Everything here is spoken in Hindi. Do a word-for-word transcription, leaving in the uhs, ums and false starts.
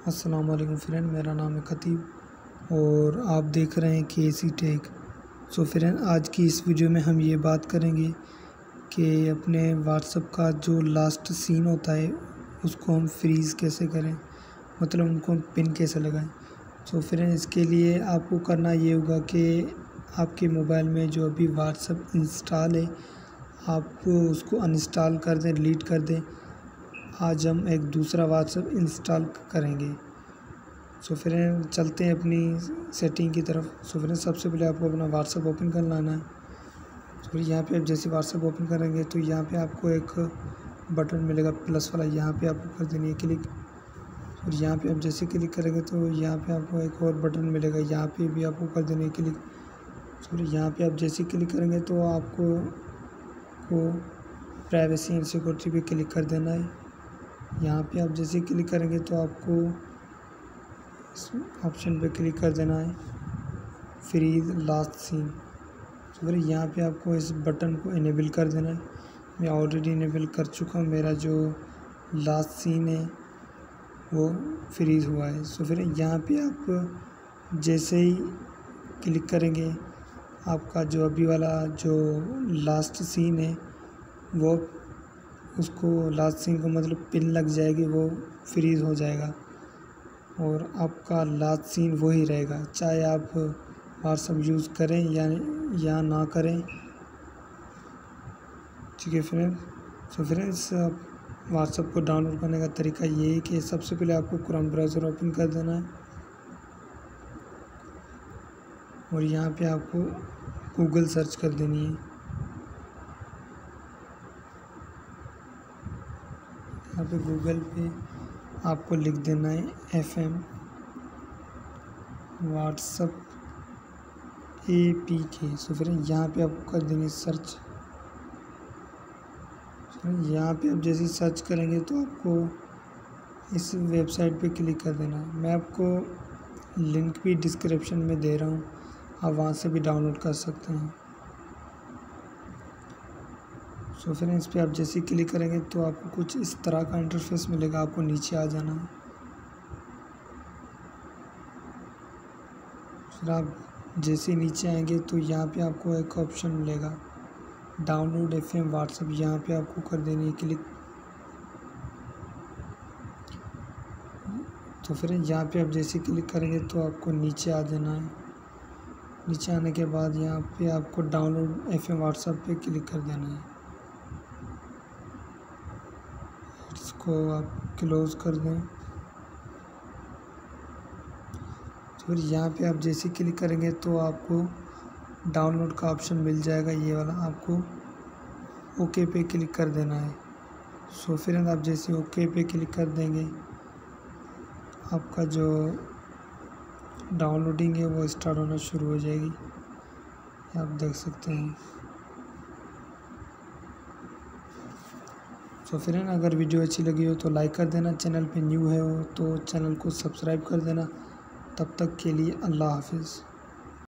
अस्सलाम वालेकुम फ्रेंड, मेरा नाम है खतीब और आप देख रहे हैं के सी टेक। सो फ्रेंड, आज की इस वीडियो में हम ये बात करेंगे कि अपने व्हाट्सएप का जो लास्ट सीन होता है उसको हम फ्रीज़ कैसे करें, मतलब उनको हम पिन कैसे लगाएं। सो फ्रेंड, इसके लिए आपको करना ये होगा कि आपके मोबाइल में जो अभी व्हाट्सएप इंस्टॉल है आप उसको अनइंस्टॉल कर दें, डिलीट कर दें। आज हम एक दूसरा व्हाट्सएप इंस्टॉल करेंगे। सो फ्रेंड, चलते हैं अपनी सेटिंग की तरफ। सो फ्रेंड, सबसे पहले आपको अपना व्हाट्सएप ओपन कर लाना है। तो यहाँ पे आप जैसे व्हाट्सएप ओपन करेंगे तो यहाँ पे आपको एक बटन मिलेगा प्लस वाला, यहाँ पे आपको कर देनी है क्लिक। और यहाँ पे आप जैसे क्लिक करेंगे तो यहाँ पे आपको एक और बटन मिलेगा, यहाँ पे भी आपको कर देनी है क्लिक। सॉरी, यहाँ पे आप जैसे क्लिक करेंगे तो आपको को प्राइवेसी एंड सिक्योरिटी पे क्लिक कर देना है। यहाँ पे आप जैसे क्लिक करेंगे तो आपको इस ऑप्शन पे क्लिक कर देना है, फ्रीज लास्ट सीन। तो फिर यहाँ पे आपको इस बटन को इनेबल कर देना है। मैं ऑलरेडी इनेबल कर चुका हूँ, मेरा जो लास्ट सीन है वो फ्रीज़ हुआ है। सो फिर यहाँ पे आप जैसे ही क्लिक करेंगे आपका जो अभी वाला जो लास्ट सीन है वो उसको लास्ट सीन को मतलब पिन लग जाएगी, वो फ्रीज़ हो जाएगा और आपका लास्ट सीन वही रहेगा, चाहे आप व्हाट्सएप यूज़ करें या या ना करें। ठीक है फ्रेंड। सो फ्रेंड्स, व्हाट्सएप को डाउनलोड करने का तरीका ये है कि सबसे पहले आपको क्रोम ब्राउज़र ओपन कर देना है और यहाँ पे आपको गूगल सर्च कर देनी है। यहाँ पे गूगल पे आपको लिख देना है F M WhatsApp A P K. So फिर यहाँ पे आपको कर देंगे सर्च। यहाँ पे आप जैसे सर्च करेंगे तो आपको इस वेबसाइट पे क्लिक कर देना है। मैं आपको लिंक भी डिस्क्रिप्शन में दे रहा हूँ, आप वहाँ से भी डाउनलोड कर सकते हैं। सो फिर इस पर आप जैसे क्लिक करेंगे तो आपको कुछ इस तरह का इंटरफेस मिलेगा, आपको नीचे आ जाना है। फिर आप जैसे नीचे आएंगे तो यहाँ पे आपको एक ऑप्शन मिलेगा डाउनलोड एफ एम व्हाट्सएप, यहाँ पे आपको कर देनी है क्लिक। तो फिर यहाँ पे आप जैसे क्लिक करेंगे तो आपको नीचे आ जाना है। नीचे आने के बाद यहाँ पे आपको डाउनलोड एफ एम व्हाट्सएप पे क्लिक कर देना है। इसको आप क्लोज कर दें। फिर यहाँ पे आप जैसे क्लिक करेंगे तो आपको डाउनलोड का ऑप्शन मिल जाएगा, ये वाला, आपको ओके पे क्लिक कर देना है। सो फिर आप जैसे ओके पे क्लिक कर देंगे आपका जो डाउनलोडिंग है वो स्टार्ट होना शुरू हो जाएगी, आप देख सकते हैं। सो फिर अगर वीडियो अच्छी लगी हो तो लाइक कर देना, चैनल पे न्यू है हो तो चैनल को सब्सक्राइब कर देना। तब तक के लिए अल्लाह हाफिज़।